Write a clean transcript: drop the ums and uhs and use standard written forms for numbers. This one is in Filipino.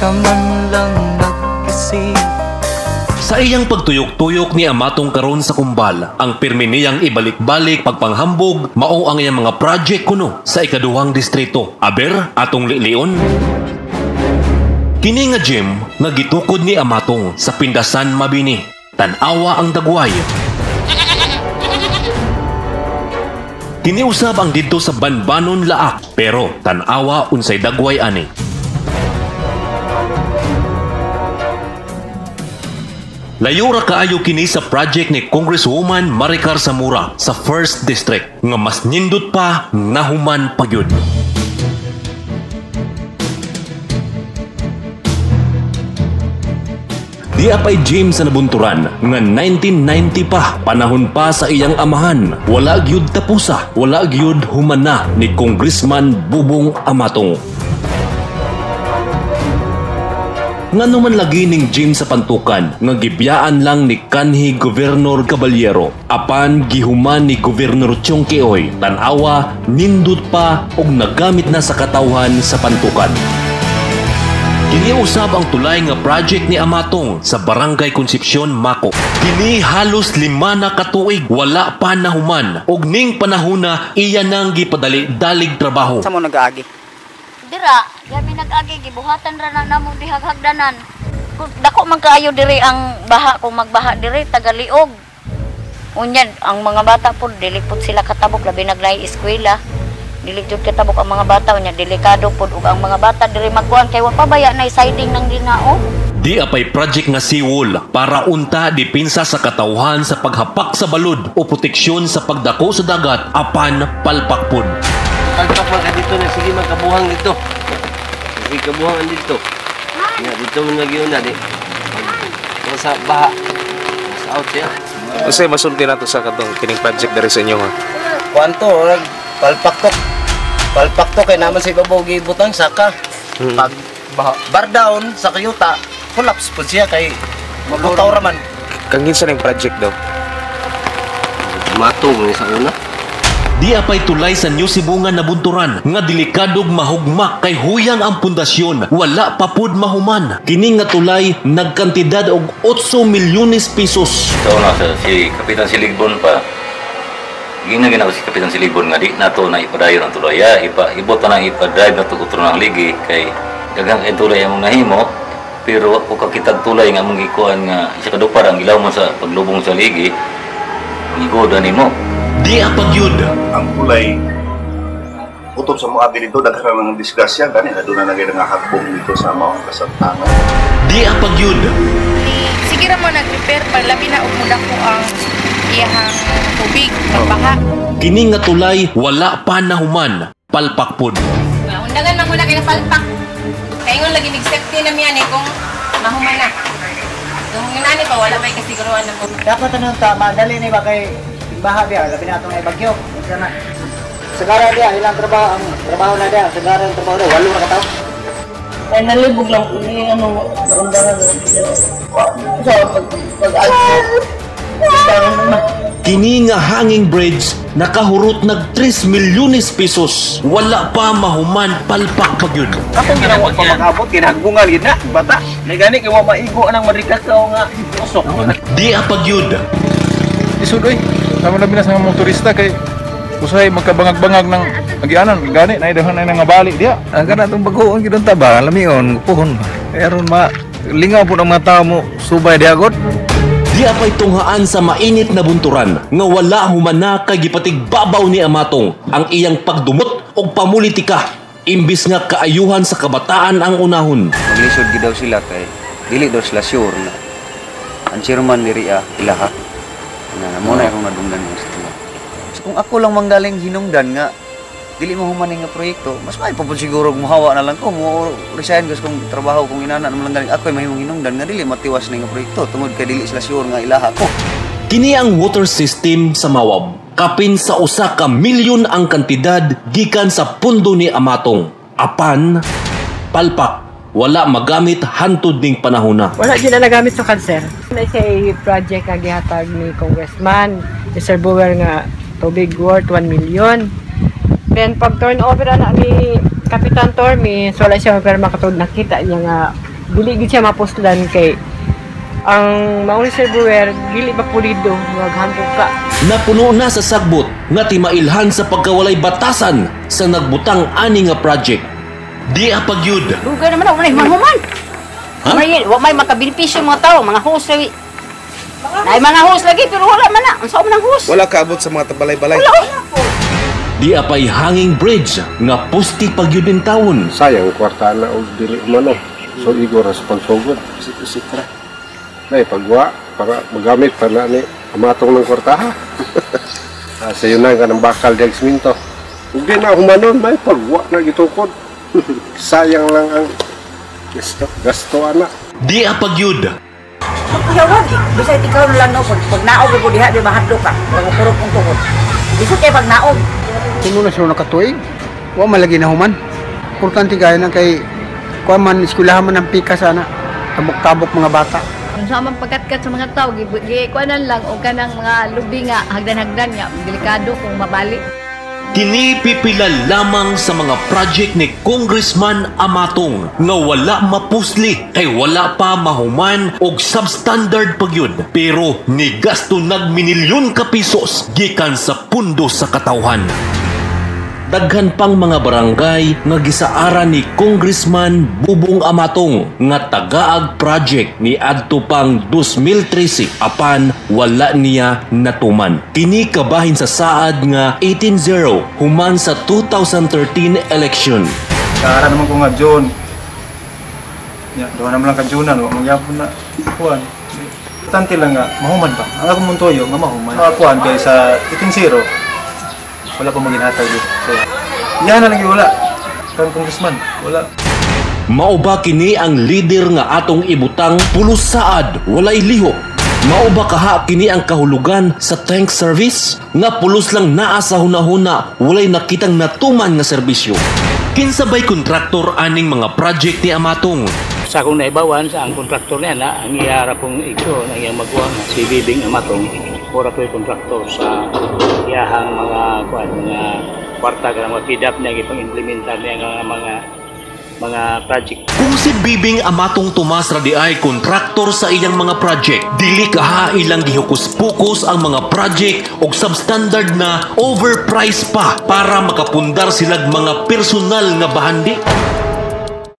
ka man lang mag-isip. Sa iyang pagtuyok-tuyok ni Amatong karon sa kumbal, ang pirmi niyang ibalik-balik pagpanghambog mao ang iyang mga project kuno sa ikaduhang distrito. Aber atong lilion. Kini nga gym nga gitukod ni Amatong sa Pindasan Mabini. Tan-awa ang dagway. Kini usab ang didto sa Banbanon Laak, pero tan-awa unsay dagway ani. Layo ra kaayo kini sa project ni Congresswoman Maricar Zamora sa 1st District nga mas nindot pa nahuman pagyud. Di apay gym sa nabunturan nga 1990 pa, panahon pa sa iyang amahan. Wala gyud tapusa, wala gyud humana ni Congressman Bubong Amatong. Ngano man lagi ning gym sa Pantukan nga gibiyaan lang ni kanhi Gobernador Caballero, apan gihuman ni Gobernador Chong Quioy, tan-awa nindot pa og nagamit na sa katawhan sa Pantukan. Kini usab ang tulay nga project ni Amatong sa Barangay Concepcion, Mako. Kini halos 5 na katuig wala pa nahuman og ning panahona iya nang gipadali-dalig trabaho. Sa mo nag-aagi? Dira, kami nag-agi gibuhatan ra na namo dihag-hagdanan. Dako man kaayo diri ang baha kung magbaha diri tagaliog. Unyan ang mga bata pud dili pud sila katabok labi naglay eskwela. Dili jud katabok ang mga bata unya delikado pud ug ang mga bata diri magkuan kay wa pa baya na siding ng linao. Di apay project nga seawall para unta dipinsa sa katawhan sa paghapak sa balod o proteksyon sa pagdako sa dagat apan palpak pud. Pagpapak ka dito na sige magkabuhang dito. Sige kabuhangan dito. Nga dito mo nagyuna di. Sa baha. Sa out ya. Kasi masulti na to sa katong kining project dari sa inyo ha. Kwanto palpaktok. Palpaktok kay naman sa ibabaw gibutang saka. Pag bar down sa kayuta, collapse po siya kay maglutaw raman. Kangin sa ning project daw. Matong ni sa una. Di apay tulay sa New Sibungan na bunturan nga delikadog mahugmak kay huyang ang pundasyon wala pa pud mahuman. Kini nga tulay nagkantidad og 8 milyones pesos. So na si Kapitan Siligbon pa. Ginagina ko si Kapitan Siligbon nga di nato na ipadayon ang tulay. Ibot na ipa-drive na tukutro ng ligi kay daghang kay tulay among nahimo pero ako kakitag tulay nga among gikuan nga isa kadupar ang ilaw mo sa paglubong sa ligi. Igoda nimo. Di apagyud ang kulay utob sa mga dito daghan ng disgrasya gani aduna na gyud nga hakbong dito sa mga kasamtangan. Di apagyud. Sige ra mo nag-prepare para labi na ug mudak ko ang iyahang tubig pagbaha. Kini nga tulay wala pa nahuman palpak pud. Undangan man muna kay palpak. Kaingon lagi nig-safety na miyan kung mahuman na. Kung nani pa wala may kasiguruhan na ko. Dapat ano ta madali ni ba kay baha dia labi na atong ibagyo. Sana. Segara dia ilang trabaho na dia, segara ang trabaho dia 8 na ka tawo. Ay nalibog lang ni ano undangan. So Kini nga hanging bridge nakahurot nag 3 milyones pesos. Wala pa mahuman palpak pagyud. Kapag ginawa pa makabot ginagbungal gid na bata. May gani kay wa maigo nang marikas ka nga usok. Di apagyud. Isudoy, sama labi na sa mga motorista kay usay magkabangag-bangag ng agianan gani na idahan na nga balik dia. Ang kana tong bagoon gidon ta ba lamion puhon ba. Aron ma lingaw pud ang mga tawo mo subay diagot. Di apay tunghaan sa mainit na bunturan nga wala humana kay gipatigbabaw ni Amatong ang iyang pagdumot og pamulitika imbis nga kaayuhan sa kabataan ang unahon. Maglisod gid daw sila kay dili daw sila sure na ang chairman diri ilaha. Na mo na akong nadunggan mo sa so, kung ako lang manggaling hinungdan nga dili mo humaning nga proyekto, mas may pa siguro muhawa na lang ko mo resign gus kung trabaho kung inana naman lang galing ako ay mahimong hinungdan nga dili matiwas na nga proyekto tungod kay dili sila sure nga ilaha ko. Kini ang water system sa Mawab. Kapin sa 1 ka milyon ang kantidad gikan sa pundo ni Amatong. Apan palpak wala magamit hantud ning panahona. Wala din na nagamit sa cancer. Na siya project nga gihatag ni Congressman, Mr. Bower nga tubig worth 1 million. Then pag turn over na ni Kapitan Tormi, so wala siya pero makatod nakita niya nga dili gid siya mapuslan kay ang maong reservoir dili ba pulido maghambog ka. Napuno na sa sagbot nga timailhan sa pagkawalay batasan sa nagbutang ani nga project. Di apagyud. Dugay naman ako na mahuman. Wa may makabenepisyo mga tao, mga host lagi. Nay mga host lagi pero wala man na. Unsa man ang host? Wala kaabot sa mga tabalay-balay. Wala po. Di apay hanging bridge nga pusti pagyud in taon. Sayang kwarta na og dili umano. So igo responsogod. Sikra. Nay pagwa para magamit pa na ni amatong ng kwartaha. Sayo na ka ng bakal di siminto. Ug di na humanon may pagwa na gitukod. Sayang lang ang gasto ana. Di apagyud. Yawan, bisay ikaw lang no pag naog ko diha di mahadlo ka. Pagpurok kong tukod. Bisay kay pag naog. Kuno na siya nakatuig. Wa malagi na human. Importante kaya na kay kuha man eskwelahan man ang pika sana. Tabok-tabok mga bata. Kung sa mga pagkatkat sa mga tao, gikuanan lang o kanang mga lubi nga, hagdan-hagdan nga, delikado kung mabali. Kini pipila lamang sa mga project ni Congressman Amatong nga wala mapusli kay wala pa mahuman og substandard pagyud pero ni gasto nagminilyon ka pisos gikan sa pundo sa katawhan. Daghan pang mga barangay nga gisaara ni Congressman Bubong Amatong nga tagaag project ni adto pang 2013 apan wala niya natuman. Kini kabahin sa saad nga 18-0 human sa 2013 election. Kaara naman ko nga John. Ya, doon naman lang ka John ano, magyapon na kuan. Importante lang nga mahuman ba. Ang akong muntoyo nga mahuman. Kuan kay sa 18-0. Wala pa maginhatag dito. So, yan na lang yung wala. Kan congressman, wala. Mao ba kini ang leader nga atong ibutang pulos saad, walay liho? Mao ba kaha kini ang kahulugan sa tank service? Nga pulos lang naa sa hunahuna, walay nakitang natuman nga serbisyo. Kinsabay kontraktor aning mga project ni Amatong. Sa akong naibawan sa ang kontraktor niya na ang iyara pong ito na iyang magawa nga si Bibing Amatong. Pura po yung kontraktor sa iyahang mga kwarta ka mga PDAP niya ipang-implementar niya nga mga project. Kung si Bibing Amatong Tomas radi ay kontraktor sa iyang mga project, dili kaha ilang gihukus-pukus ang mga project og substandard na overpriced pa para makapundar silag mga personal nga bahandi.